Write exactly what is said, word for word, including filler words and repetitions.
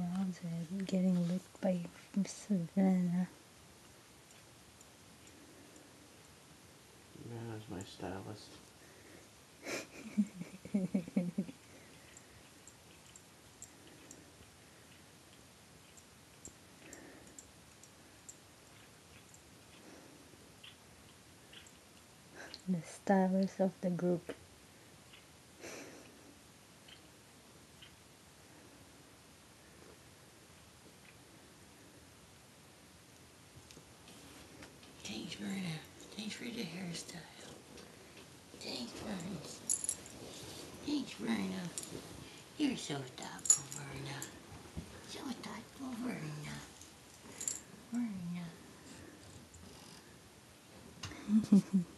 mom's head getting licked by Savanna. Savannah's my stylist. The stylist of the group. Thanks, Verna. Thanks for the hairstyle. Thanks, Verna. Thanks, Verna. You're so thoughtful, Verna. So thoughtful, Verna. Verna.